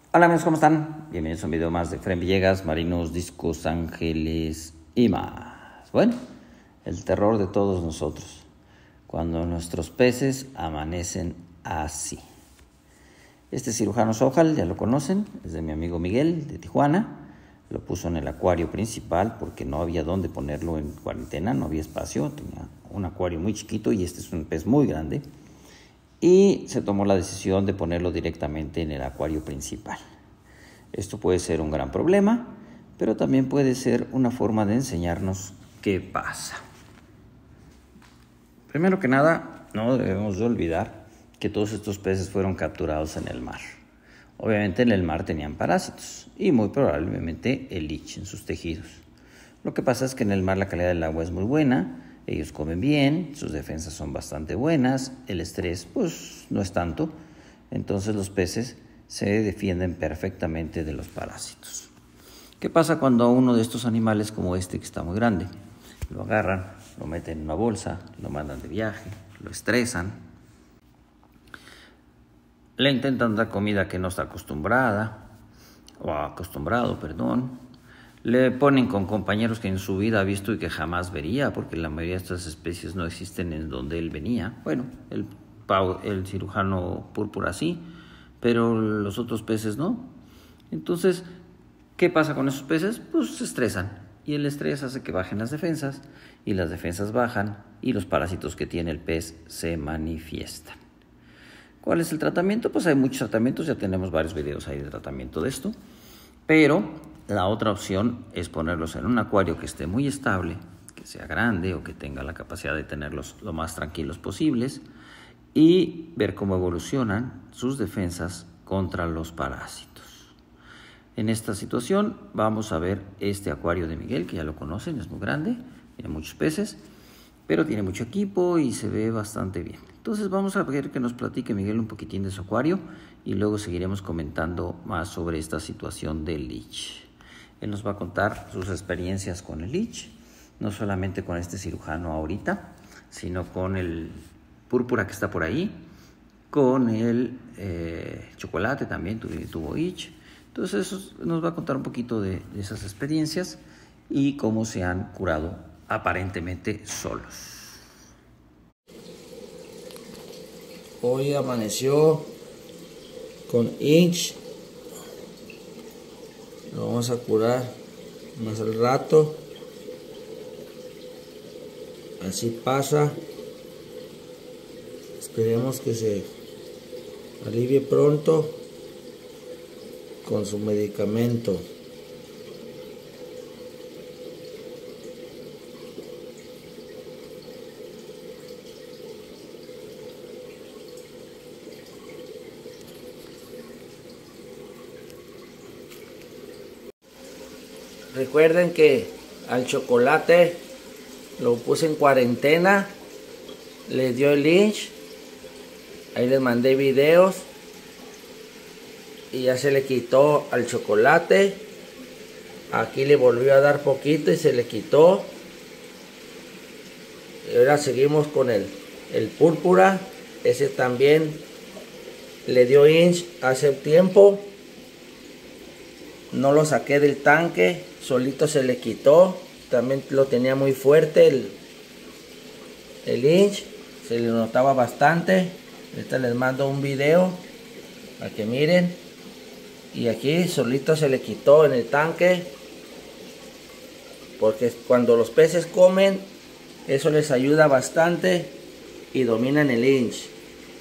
Hola amigos, ¿cómo están? Bienvenidos a un video más de Efraín Villegas, marinos, discos, ángeles y más. Bueno, el terror de todos nosotros, cuando nuestros peces amanecen así. Este cirujano Sojal, ya lo conocen, es de mi amigo Miguel de Tijuana. Lo puso en el acuario principal porque no había dónde ponerlo en cuarentena, no había espacio, tenía un acuario muy chiquito y este es un pez muy grande. Y se tomó la decisión de ponerlo directamente en el acuario principal. Esto puede ser un gran problema, pero también puede ser una forma de enseñarnos qué pasa. Primero que nada, no debemos de olvidar que todos estos peces fueron capturados en el mar. Obviamente en el mar tenían parásitos y muy probablemente el leech en sus tejidos. Lo que pasa es que en el mar la calidad del agua es muy buena, ellos comen bien, sus defensas son bastante buenas, el estrés pues no es tanto, entonces los peces se defienden perfectamente de los parásitos. ¿Qué pasa cuando uno de estos animales como este que está muy grande? Lo agarran, lo meten en una bolsa, lo mandan de viaje, lo estresan, le intentan dar comida que no está acostumbrado, le ponen con compañeros que en su vida ha visto y que jamás vería, porque la mayoría de estas especies no existen en donde él venía. Bueno, el cirujano púrpura sí, pero los otros peces no. Entonces, ¿qué pasa con esos peces? Pues se estresan y el estrés hace que bajen las defensas y las defensas bajan y los parásitos que tiene el pez se manifiestan. ¿Cuál es el tratamiento? Pues hay muchos tratamientos, ya tenemos varios videos ahí de tratamiento de esto, pero la otra opción es ponerlos en un acuario que esté muy estable, que sea grande o que tenga la capacidad de tenerlos lo más tranquilos posibles y ver cómo evolucionan sus defensas contra los parásitos. En esta situación vamos a ver este acuario de Miguel, que ya lo conocen, es muy grande, tiene muchos peces, pero tiene mucho equipo y se ve bastante bien. Entonces vamos a ver que nos platique Miguel un poquitín de su acuario y luego seguiremos comentando más sobre esta situación del leech. Él nos va a contar sus experiencias con el leech, no solamente con este cirujano ahorita, sino con el púrpura que está por ahí, con el chocolate también tuvo leech. Entonces eso nos va a contar un poquito de esas experiencias y cómo se han curado aparentemente solos. Hoy amaneció con inch. Lo vamos a curar más al rato. Así pasa. Esperemos que se alivie pronto con su medicamento. Recuerden que al chocolate lo puse en cuarentena, le dio el leech, ahí les mandé videos y ya se le quitó al chocolate. Aquí le volvió a dar poquito y se le quitó. Y ahora seguimos con el púrpura, ese también le dio inch hace tiempo. No lo saqué del tanque, solito se le quitó. También lo tenía muy fuerte el inch, se le notaba bastante. Ahorita les mando un video para que miren. Y aquí solito se le quitó en el tanque, porque cuando los peces comen, eso les ayuda bastante y dominan el inch.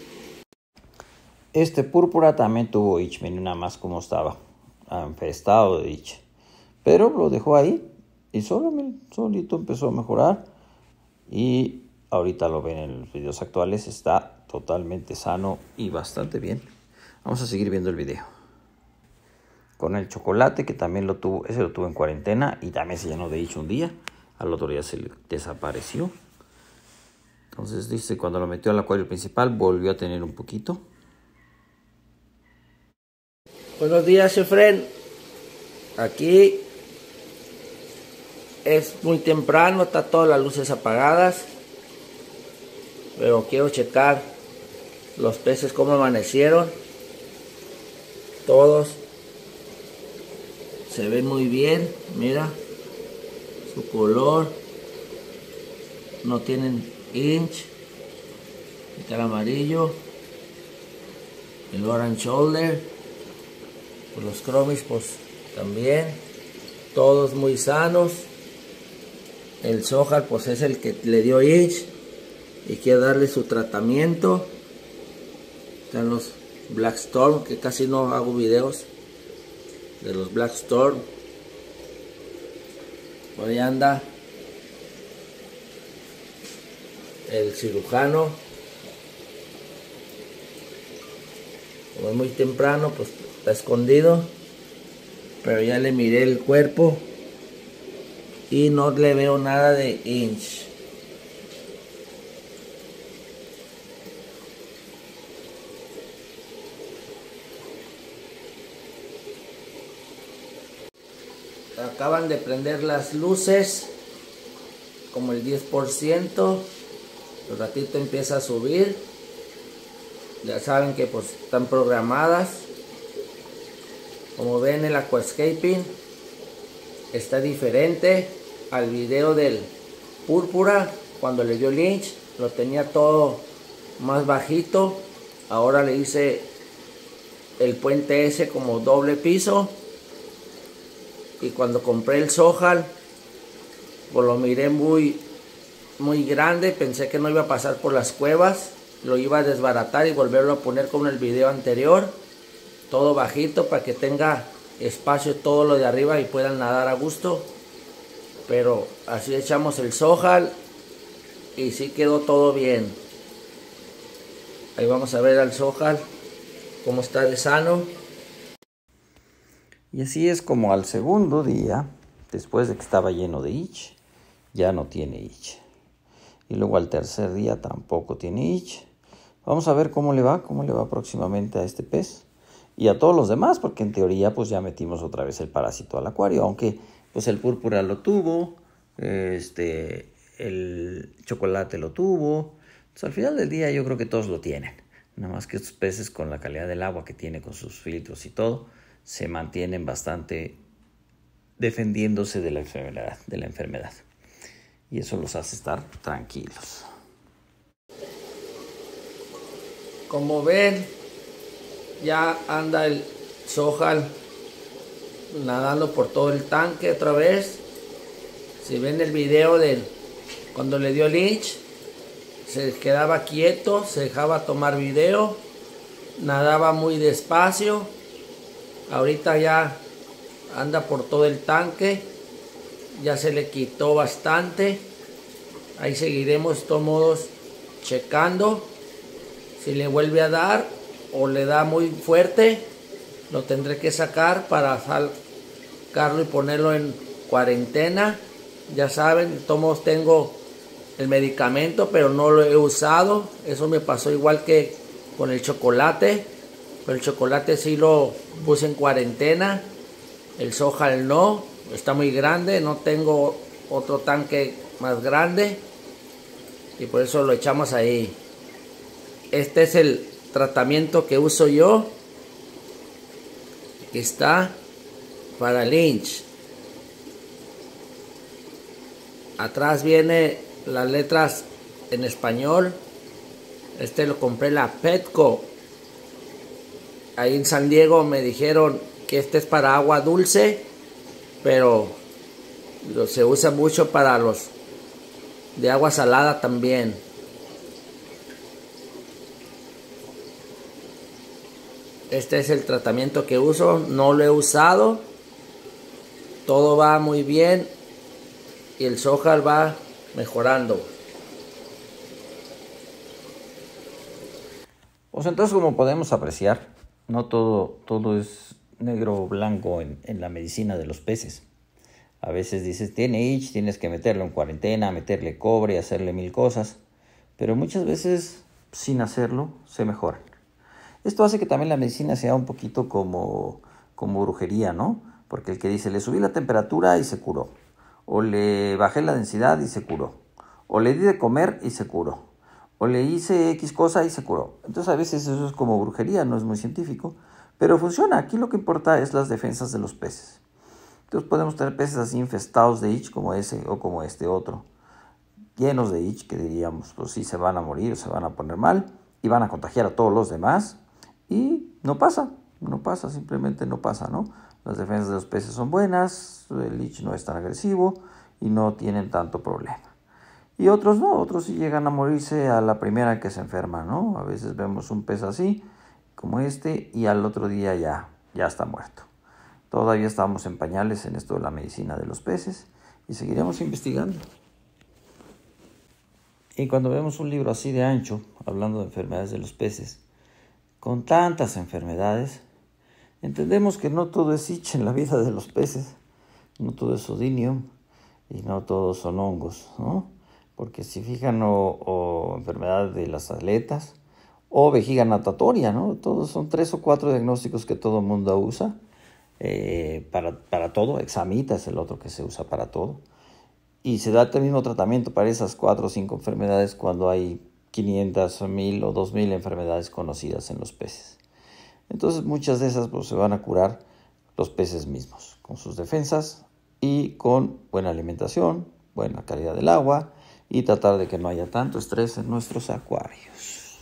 Este púrpura también tuvo itch, miren nada más cómo estaba, infestado de itch. Pero lo dejó ahí y solito empezó a mejorar. Y ahorita lo ven en los videos actuales, está totalmente sano y bastante bien. Vamos a seguir viendo el video. Con el chocolate, que también lo tuvo, ese lo tuvo en cuarentena y también se llenó de itch un día. Al otro día se le desapareció. Entonces dice, cuando lo metió al acuario principal volvió a tener un poquito. Buenos días, Efraín. Aquí es muy temprano, está todas las luces apagadas, pero quiero checar los peces cómo amanecieron. Todos se ven muy bien, mira su color, no tienen inch. El amarillo, el orange shoulder, pues los chromis pues también, todos muy sanos. El Zohar pues es el que le dio inch y quiere darle su tratamiento. Están los Black Storm, que casi no hago videos de los Black Storm. Por ahí anda el cirujano. Como es muy temprano, pues está escondido, pero ya le miré el cuerpo y no le veo nada de inch. Acaban de prender las luces como el 10%, el ratito empieza a subir. Ya saben que pues están programadas. Como ven, el aquascaping está diferente al video del púrpura. Cuando le dio Lynch lo tenía todo más bajito. Ahora le hice el puente ese como doble piso. Y cuando compré el Zohar, pues lo miré muy grande. Pensé que no iba a pasar por las cuevas. Lo iba a desbaratar y volverlo a poner como en el video anterior, todo bajito para que tenga espacio todo lo de arriba y puedan nadar a gusto. Pero así echamos el Zohar y sí quedó todo bien. Ahí vamos a ver al Zohar cómo está de sano. Y así es como al segundo día, después de que estaba lleno de itch, ya no tiene itch. Y luego al tercer día tampoco tiene itch. Vamos a ver cómo le va próximamente a este pez y a todos los demás, porque en teoría pues ya metimos otra vez el parásito al acuario, aunque pues el púrpura lo tuvo, el chocolate lo tuvo. Entonces, al final del día yo creo que todos lo tienen, nada más que estos peces con la calidad del agua que tiene, con sus filtros y todo, se mantienen bastante defendiéndose de la enfermedad. Y eso los hace estar tranquilos. Como ven, ya anda el Zohar nadando por todo el tanque otra vez. Si ven el video de cuando le dio Lynch, se quedaba quieto, se dejaba tomar video, nadaba muy despacio. Ahorita ya anda por todo el tanque, ya se le quitó bastante. Ahí seguiremos de todos modos checando. Si le vuelve a dar o le da muy fuerte, lo tendré que sacar para sacarlo y ponerlo en cuarentena. Ya saben, de todos modos tengo el medicamento, pero no lo he usado. Eso me pasó igual que con el chocolate. Pero el chocolate sí lo puse en cuarentena. El Zohar no, está muy grande, no tengo otro tanque más grande y por eso lo echamos ahí. Este es el tratamiento que uso yo, que está para Lynch. Atrás viene las letras en español. Este lo compré en la Petco. Ahí en San Diego me dijeron que este es para agua dulce, pero se usa mucho para los de agua salada también. Este es el tratamiento que uso, no lo he usado. Todo va muy bien y el Zohar va mejorando. Pues entonces, como podemos apreciar, no todo es negro o blanco en la medicina de los peces. A veces dices, tiene itch, tienes que meterlo en cuarentena, meterle cobre, hacerle mil cosas. Pero muchas veces, sin hacerlo, se mejoran. Esto hace que también la medicina sea un poquito como brujería, ¿no? Porque el que dice, le subí la temperatura y se curó. O le bajé la densidad y se curó. O le di de comer y se curó. O le hice X cosa y se curó. Entonces a veces eso es como brujería, no es muy científico. Pero funciona. Aquí lo que importa es las defensas de los peces. Entonces podemos tener peces así infestados de itch como ese o como este otro, llenos de itch, que diríamos, pues sí, se van a morir, se van a poner mal y van a contagiar a todos los demás, y no pasa, simplemente no pasa, ¿no? Las defensas de los peces son buenas, el itch no es tan agresivo y no tienen tanto problema. Y otros no, otros sí llegan a morirse a la primera que se enferma, ¿no? A veces vemos un pez así, como este, y al otro día ya está muerto. Todavía estamos en pañales en esto de la medicina de los peces y seguiremos investigando. Y cuando vemos un libro así de ancho, hablando de enfermedades de los peces, con tantas enfermedades, entendemos que no todo es itch en la vida de los peces, no todo es odynium y no todos son hongos, ¿no? Porque si fijan, o enfermedad de las aletas o vejiga natatoria, ¿no? Todos son 3 o 4 diagnósticos que todo el mundo usa para todo. Examita es el otro que se usa para todo. Y se da el mismo tratamiento para esas 4 o 5 enfermedades cuando hay 500, 1000 o 2000 enfermedades conocidas en los peces. Entonces muchas de esas pues, se van a curar los peces mismos, con sus defensas y con buena alimentación, buena calidad del agua y tratar de que no haya tanto estrés en nuestros acuarios.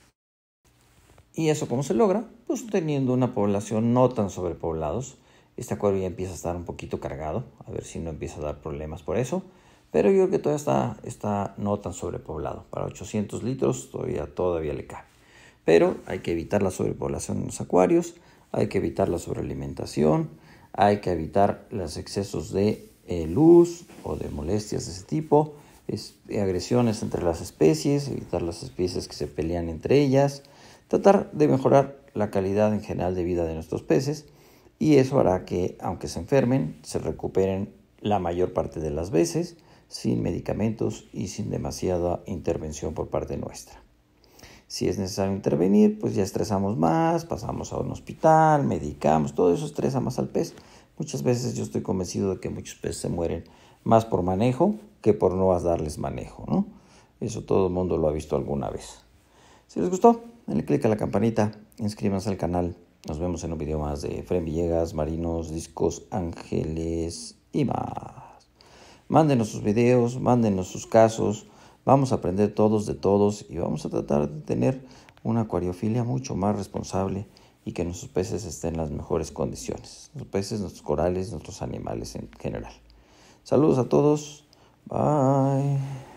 ¿Y eso cómo se logra? Pues teniendo una población no tan sobrepoblados. Este acuario ya empieza a estar un poquito cargado, a ver si no empieza a dar problemas por eso. Pero yo creo que todavía está no tan sobrepoblado. Para 800 litros todavía le cabe. Pero hay que evitar la sobrepoblación en los acuarios, hay que evitar la sobrealimentación, hay que evitar los excesos de luz o de molestias de ese tipo, agresiones entre las especies, evitar las especies que se pelean entre ellas, tratar de mejorar la calidad en general de vida de nuestros peces, y eso hará que, aunque se enfermen, se recuperen la mayor parte de las veces, sin medicamentos y sin demasiada intervención por parte nuestra. Si es necesario intervenir, pues ya estresamos más, pasamos a un hospital, medicamos, todo eso estresa más al pez. Muchas veces yo estoy convencido de que muchos peces se mueren más por manejo que por no darles manejo, ¿no? Eso todo el mundo lo ha visto alguna vez. Si les gustó, denle click a la campanita, inscríbanse al canal. Nos vemos en un video más de Efraín Villegas, marinos, discos, ángeles y más. Mándenos sus videos, mándenos sus casos. Vamos a aprender todos de todos y vamos a tratar de tener una acuariofilia mucho más responsable y que nuestros peces estén en las mejores condiciones. Nuestros peces, nuestros corales, nuestros animales en general. Saludos a todos. Bye.